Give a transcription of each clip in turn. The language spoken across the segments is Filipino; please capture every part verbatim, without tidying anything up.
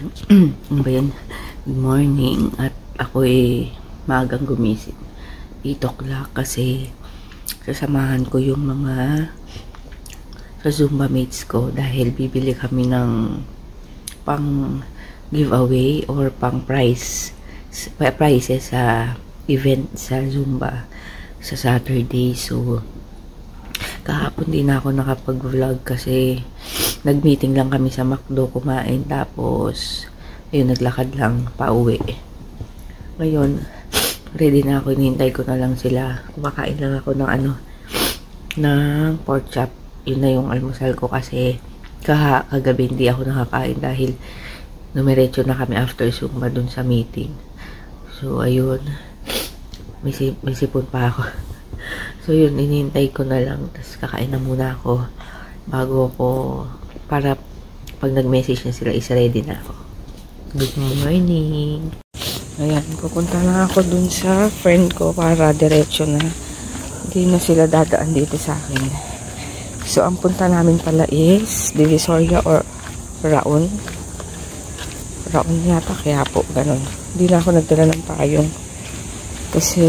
Ano ba yan? Good morning. At ako ay maagang gumising. eight o'clock kasi sasamahan ko yung mga sa Zumba mates ko dahil bibili kami ng pang giveaway or pang prize prizes sa event sa Zumba sa Saturday. So kahapon din ako nakapag-vlog kasi nag-meeting lang kami sa McDo, kumain, tapos ayun, naglakad lang pauwi. Ngayon ready na ako, hinihintay ko na lang sila. Kumakain lang ako ng ano, ng pork chop. Yun na yung almusal ko kasi kaha, kagabi hindi ako nakakain dahil numiretso na kami after Zumba dun sa meeting. So ayun, may, may sipon pa ako. So yun, hinihintay ko na lang, tapos kakain na muna ako bago ko, para pag nag-message na sila is ready na ako. Good morning. Ayan, pupunta lang ako dun sa friend ko para diretso na, hindi na sila dadaan dito sa akin. So ang punta namin pala is Divisoria or Raon. Raon yata, kaya po ganun. Hindi na ako nagdala ng payong kasi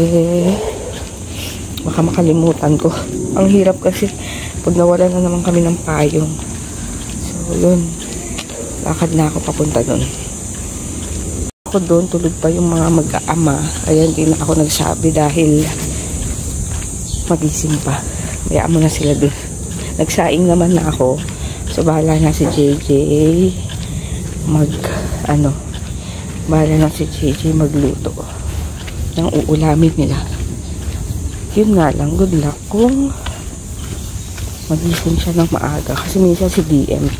baka makalimutan ko. Ang hirap kasi pag nawala na naman kami ng payong. So yun, lakad na ako papunta dun. Ako doon, tulog pa yung mga mag-aama, kaya hindi na ako nagsabi dahil magising pa. Kaya mo na sila doon. Nagsaing naman na ako, so bahala na si J J mag ano bahala na si J J magluto ng uulamin nila. Yun nga lang, good luck kung magising siya ng maaga kasi minsan si D M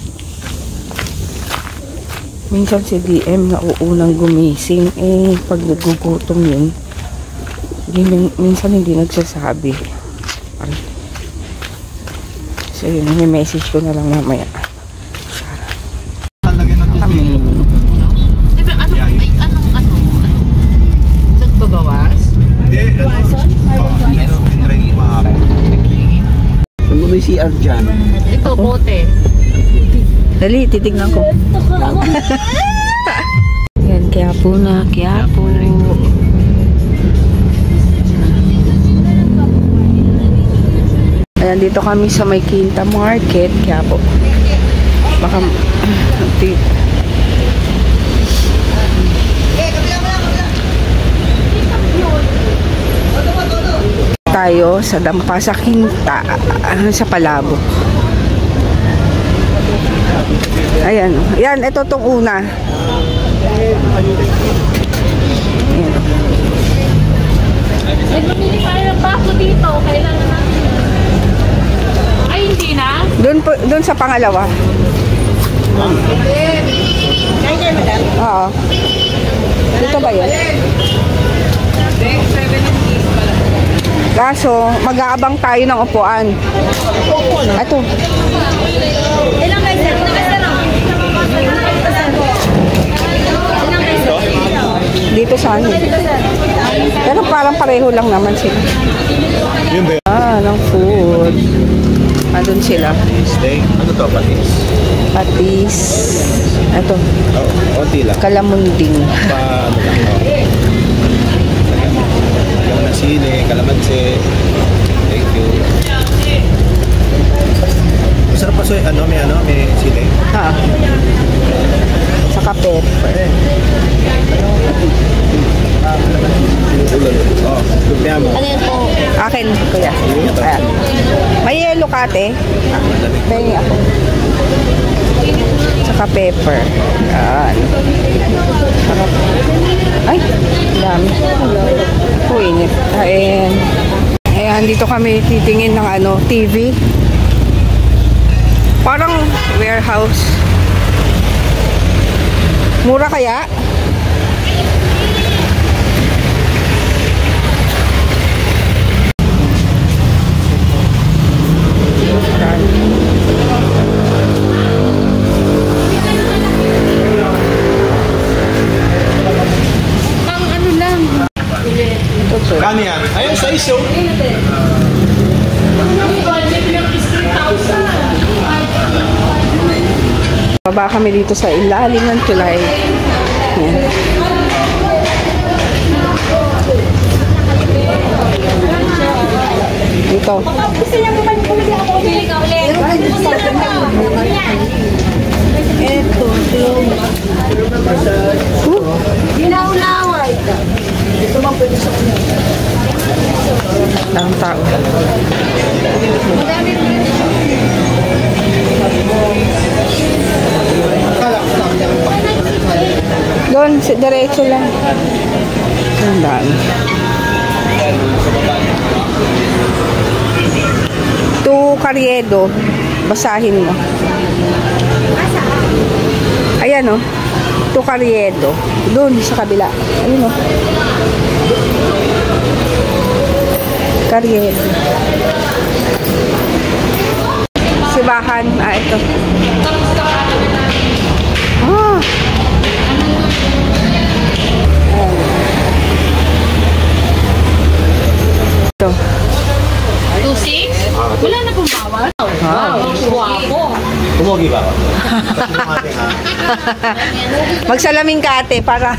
minsan si D M na uunang gumising, eh pag nagugutom yun hindi, minsan hindi nagsasabi. So yun, may message ko na lang mamaya. Kami diba ano, ay anong ano nagbabawas? Ano may C R dyan? Ito, bote. Dali, titignan ko. Yan, Quiapo na, Quiapo. Ayan, dito kami sa may Quinta Market, Quiapo. Baka, tayo sa Dampa sa Quinta, sa Palabo. Ayan, ayan, ito tong una. Ayan. Nagmamili tayo ng bako dito, kailangan natin. Ay, hindi na? Doon po, doon sa pangalawa. Kaya madam? Oo. Dito ba yun? Kaso, mag-aabang tayo ng upuan. Ito. Ilang kayo sir? Ilang kayo sir? Ilang kayo sir? Dito sa ano. Pero parang pareho lang naman sila. Yun ba yun? Ah, ng food. Andun sila. Steak? Ano to? Patis? Patis. Ito. Oo, oh, konti lang. Kalamunding. Pa, ano lang. Oh. Yung nasili, kalamansi. Thank you. Masarap pa so, ano, may ano, may sili. Ha. Saka pepper. Oh, lumpia mo. Ano yan po? Akin, kuya. Ayan. May yellow kate. Pengi ako. Saka pepper. Ayan. Saka, ay, dami. Puinit. Ayan. Ayan, dito kami titingin ng ano, T V. Parang warehouse. Mura kaya? Pang ano lang. Kano yan? Ayun, sa iso. Baba kami dito sa ilalim ng tulay. Yan. Dito. Ito. Ginaulaway. Ang tao. Doon, diretso lang. Ang dami. To Carriedo, basahin mo. Ayan o. Oh. To Carriedo. Doon, sa kabila. Ayun o. Oh. Carriedo. Sibahan. Ah, ito. Ah. Ito. two six? Wala na pong bawat. Wow. Wow. Tumugi ba ako? Magsalamin ka ate para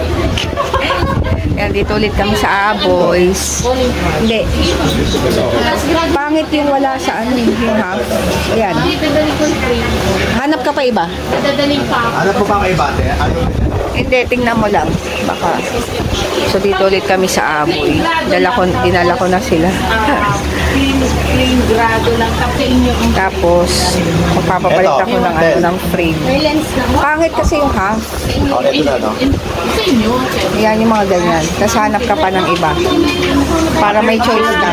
yan, dito ulit kami sa Aboys. Hindi. Pangit yung wala sa ano yung half. Ayan. Hanap ka pa iba? Dadaling pa ako. Ano po pa kayo bate? Ano? Hindi, tingnan mo lang. Baka. So dito ulit kami sa Aboy. Dala ko, dinala ko na sila. Clean, clean grado lang kasi inyo. Tapos, magpapapalit ako ng ano ng frame. May lens na. Pangit kasi yung half. Oh, ito na, no? Sa inyo. Yan yung mga ganyan. Tapos hanap ka pa ng iba. Para may choice ka.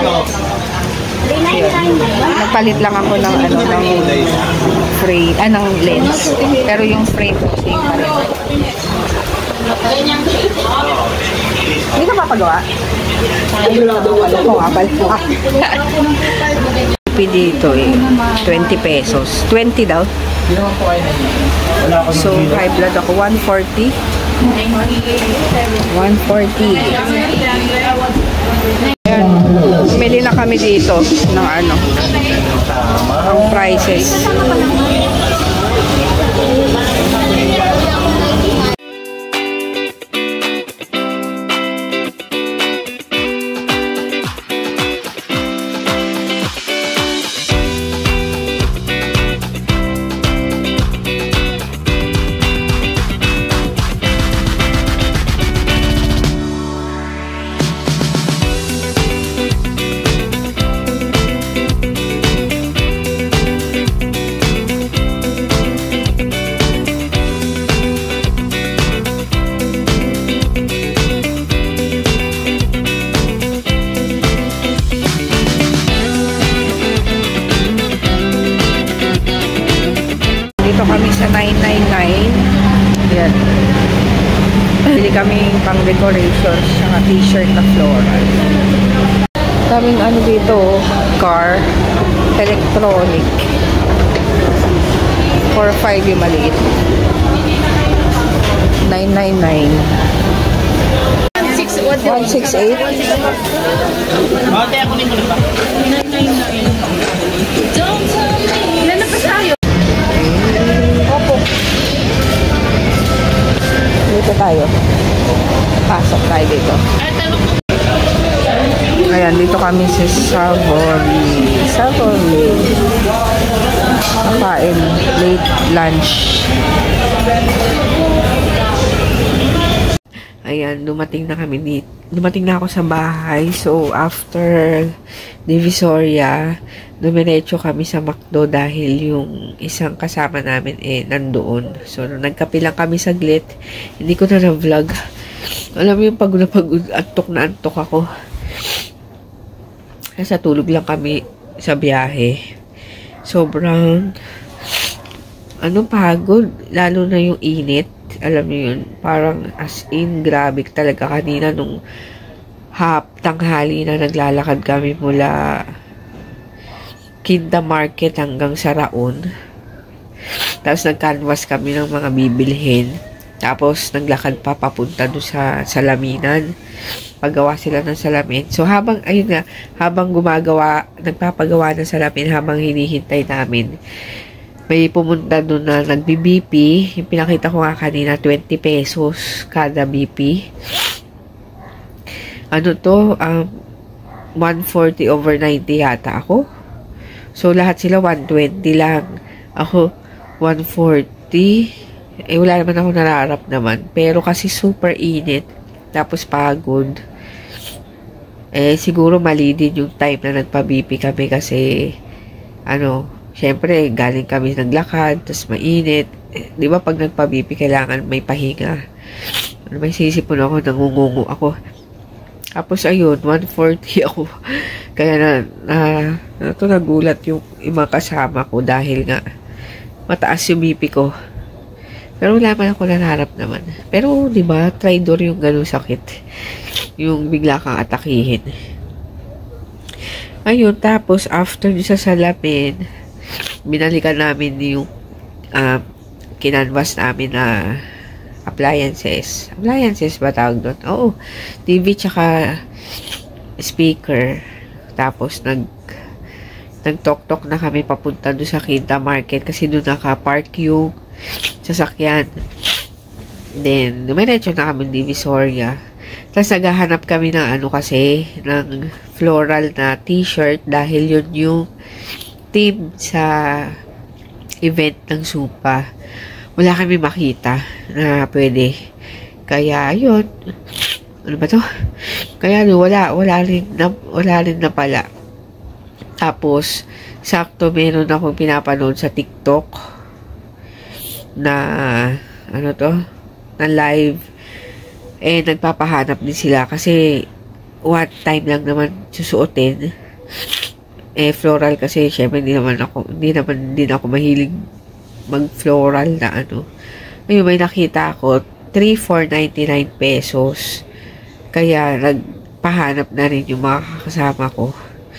Nagpalit lang ako ng ano ng frame, ah, ng lens. Pero yung frame ko same pa rin. Hindi ka papagawa? Alam mo nga pala. Dito eh, twenty pesos. twenty daw. So, high blood ako. one forty. one forty. Ayan. Bumili na kami dito ng ano, ang prices. Dito kami sa nine nine nine. Yan. Bili kami pang decorations saka t-shirt na floral. Kaming ano dito, car, electronic. four five yung maliit. nine nine nine. one six eight. Ilan na pa tayo? Opo. Dito tayo. Pasok tayo dito. Ayan, dito kami sa Savory. Savory. Kakain. Late lunch. Ayan, dumating na kami dito. Dumating na ako sa bahay. So, after Divisoria, dumiretso kami sa McDo dahil yung isang kasama namin eh nandoon. So, nagkape lang kami saglit. Hindi ko na na-vlog. Alam mo yung pagod na pagod, antok na antok ako. Nasa tulog lang kami sa biyahe. Sobrang ano pagod, lalo na yung init. Alam niyo yun, parang as in, grabe talaga kanina nung hap, tanghali na naglalakad kami mula Kinda Market hanggang sa Raon. Tapos nag-canvas kami ng mga bibilhin. Tapos naglakad pa papunta doon sa salaminan. Paggawa sila ng salamin. So habang, ayun nga, habang gumagawa, nagpapagawa ng salamin habang hinihintay namin, may pumunta doon na nagbi-B P. Yung pinakita ko nga kanina, twenty pesos kada B P. Ano to? Um, one forty over ninety yata ako. So, lahat sila one twenty lang. Ako, one forty. Eh, wala naman ako nararap naman. Pero kasi super init. Tapos pagod. Eh, siguro mali din yung time na nagpa-B P kami kasi, ano, syempre, galing kami naglakad, tapos mainit. Eh, di ba pag nagpa-B P, kailangan may pahinga. Ano, may sisipon ako, nangungungo ako. Tapos, ayun, one forty ako. Kaya na, na, na ito nagulat yung ibang kasama ko dahil nga, mataas yung B P ko. Pero wala man ako nanarap naman. Pero, di ba, traitor yung ganun sakit. Yung bigla kang atakihin. Ayun, tapos, after sa salamin, binalikan namin yung uh, kinanvas namin na appliances. Appliances ba tawag doon? Oo. T V tsaka speaker. Tapos nag nag-tok-tok na kami papunta doon sa Quinta Market kasi doon naka-park yung sasakyan. Then, dumiretso na kami Divisoria. Tapos naghahanap kami ng ano kasi, ng floral na t-shirt dahil yun yung team sa event ng Supa. Wala kami makita na pwede. Kaya, yun. Ano ba to? Kaya, wala. Wala rin na, wala rin na pala. Tapos, sakto meron akong pinapanood sa TikTok na, ano to? Na live. Eh, nagpapahanap din sila kasi one time lang naman susuotin. Eh, floral kasi, syempre, hindi naman ako, hindi naman din ako mahilig mag-floral na ano. Ayun, may nakita ako, three four ninety-nine pesos. Kaya, nagpahanap na rin yung mga kasama ko.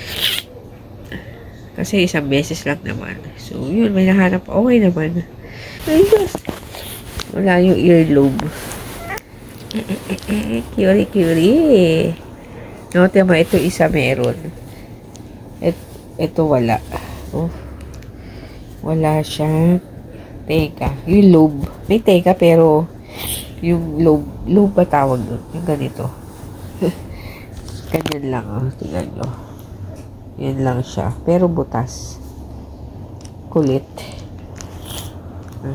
Kasi, isang beses lang naman. So, yun, may nahanap. Okay naman. Ayun. Wala yung earlobe. Eh, eh, eh, eh. Curie, curie. Note mo, ito isa meron. Et, ito wala. Oh. Wala siya. Teka. Yung lobe. May teka pero yung lobe. Lobe ba tawag doon? Yung ganito. Ganyan lang. Oh. Tingnan nyo. Yan lang siya. Pero butas. Kulit. Huh?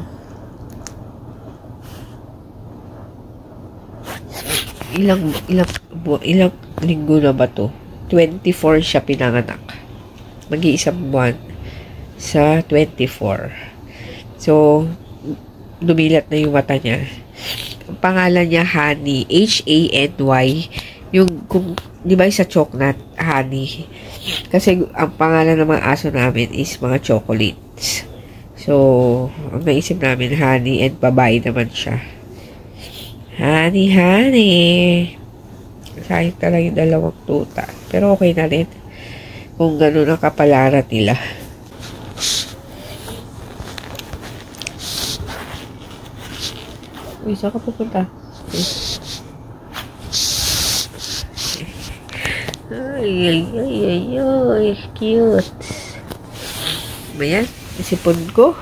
Ilang, ilang, ilang linggo na ba to? twenty-four siya pinanganak. Mag-iisang buwan sa twenty-four. So, dumilat na yung mata niya. Ang pangalan niya, Honey. H A N Y. Yung, kung, di ba sa chocolate, Honey. Kasi, ang pangalan ng mga aso namin is mga chocolates. So, ang naisip namin, Honey, and babae naman siya. Honey, honey. Sayang talaga yung dalawang tuta. Pero okay na rin. Kung gano'n ang kapalaran nila. Uy, saan ka pupunta? Ay, ay, ay, ay, ay. Cute. Ayan, isipon ko.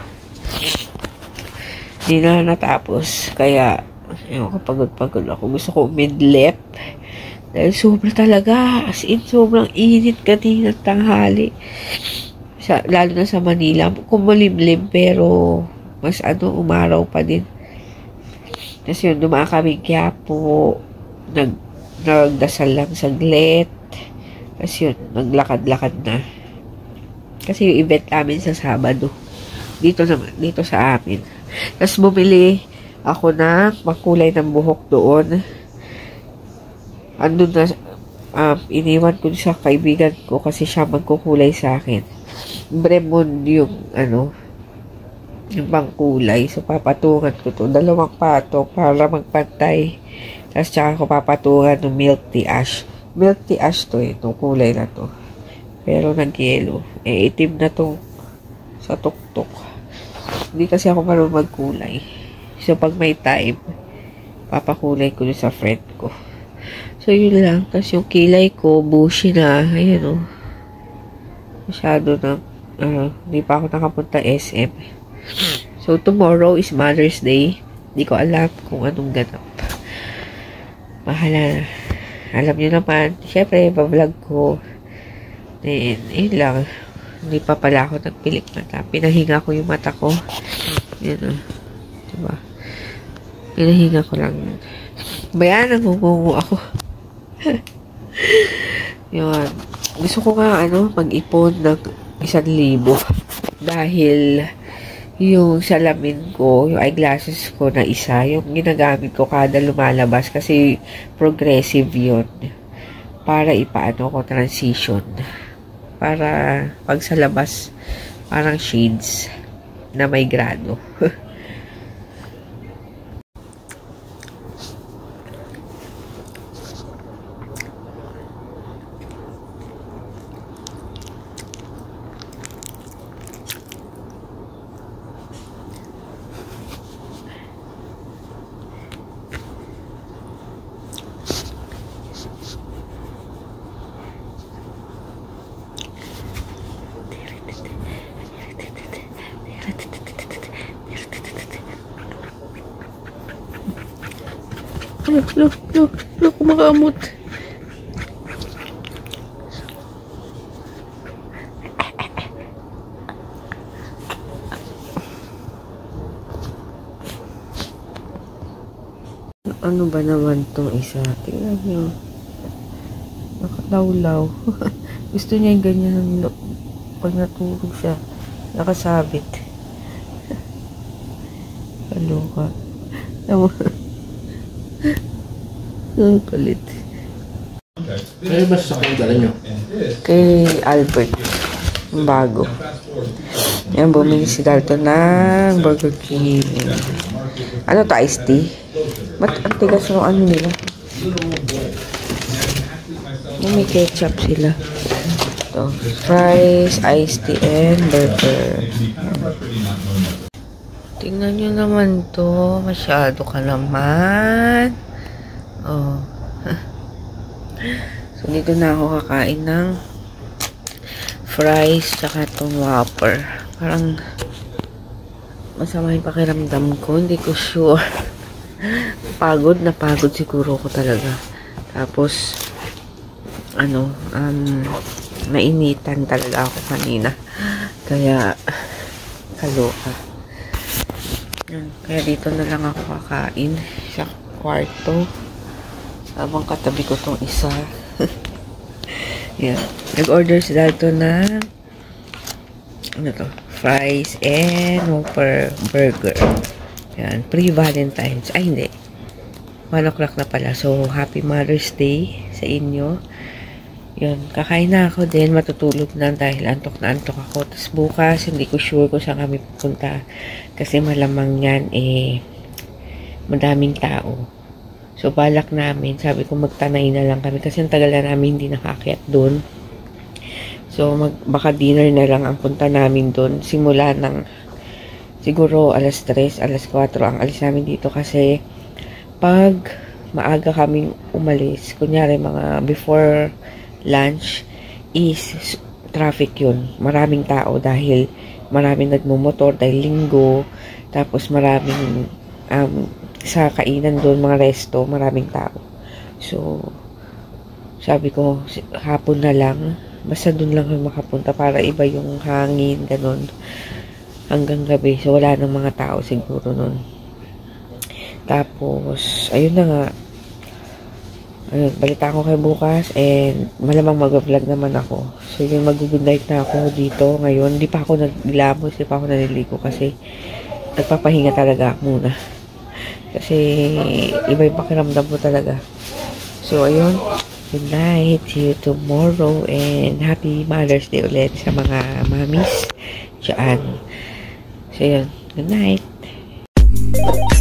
Hindi na natapos. Kaya, ayun, kapagod-pagod ako. Gusto ko mid-lip. Dahil sobra talaga. As in, sobrang init kanina tanghali. Sa, lalo na sa Manila. Kumulimlim, pero mas ano, umaraw pa din. Tapos yun, dumaan kami Quiapo. Nag, nagdasal lang saglit. Tapos yun, naglakad-lakad na. Kasi yung event namin sa Sabado. Dito naman, dito sa amin. Tapos bumili ako na makulay ng buhok doon. Andun na, um, iniwan ko sa kaibigan ko kasi siya magkukulay sa akin. Bremond yung, ano, yung pangkulay. So, papatungan ko to. Dalawang patok para magpantay. Tapos, tsaka ko papatungan ng milk tea ash. Milk tea ash to eh, itong kulay na to. Pero nag-yellow. Eh, itim na to sa tuktok. Hindi kasi ako marunong magkulay. So, pag may time, papakulay ko sa friend ko. So, yun lang. Tapos yung kilay ko, bushy na. Ayan o. Oh. Masyado na. Uh, hindi pa ako nakapunta S M. So, tomorrow is Mother's Day. Hindi ko alam kung anong ganap. Bahala na. Alam nyo naman, syempre, pa-vlog ko. Then, yun lang. Hindi pa pala ako nagpilik mata. Pinahinga ko yung mata ko. Yan o. Diba? Pinahinga ko lang. Bayan, nangungungo ako. Yun. Gusto ko nga, ano, mag-ipon ng isang libo. Dahil, yung salamin ko, yung eyeglasses ko na isa, yung ginagamit ko kada lumalabas kasi progressive yun. Para ipaano ko transition. Para pag sa labas, parang shades na may grado. Look, look, look, look, kumakamot. Ano ba naman tong isa? Tingnan nyo. Nakalawlaw. Gusto niya yung ganyan pag natulog siya. Nakasabit. Kaloka. Tama. Ang kulit. Ano ba sa kong dala nyo? Kay Albert. Yung bago. Yan, bumili si Dalton ng Burger King. Ano to, iced tea? Ba't ang tigas ng ano nila? Yung may ketchup sila. Ito, fries, iced tea, and burger. Tingnan nyo naman to. Masyado ka naman. Oh. So, dito na ako kakain ng fries tsaka itong Whopper. Parang masama yung pakiramdam ko. Hindi ko sure. Pagod na pagod siguro ko talaga. Tapos, ano, um, nainitan talaga ako kanina. Kaya, kaloka. Yan. Kaya dito na lang ako kakain sa kwarto. Habang katabi ko tong isa. Yan. Nag-order si Dalton na ano to? Fries and Whopper burger. Yan. Pre-Valentine's. Ay, hindi. one o'clock na pala. So, happy Mother's Day sa inyo. Yun. Kakain na ako din. Matutulog na dahil antok na antok ako. Tapos bukas, hindi ko sure kung saan kami pupunta. Kasi malamang yan, eh, madaming tao. So, balak namin. Sabi ko, magtanay na lang kami. Kasi ang tagal na namin hindi nakakyat doon. So, mag, baka dinner na lang ang punta namin doon. Simula ng, siguro, alas tres, alas kwatro ang alis namin dito. Kasi, pag maaga kaming umalis, kunyari mga before lunch, is traffic yun. Maraming tao dahil maraming nagmumotor dahil linggo. Tapos, maraming, um, sa kainan doon, mga resto, maraming tao. So, sabi ko, hapon na lang, basta doon lang kami makapunta para iba yung hangin, ganun, hanggang gabi. So, wala nang mga tao siguro nun. Tapos, ayun na nga, ayun, balita ko kayo bukas, and malamang mag-vlog naman ako. So, yun, mag-good night na ako dito ngayon. Hindi pa ako naglamos, hindi pa ako naliligo kasi nagpapahinga talaga muna. Kasi, iba yung pakiramdam mo talaga. So, ayun. Good night. See you tomorrow. And happy Mother's Day ulit sa mga mamis. Diyan. So, yun. Good night.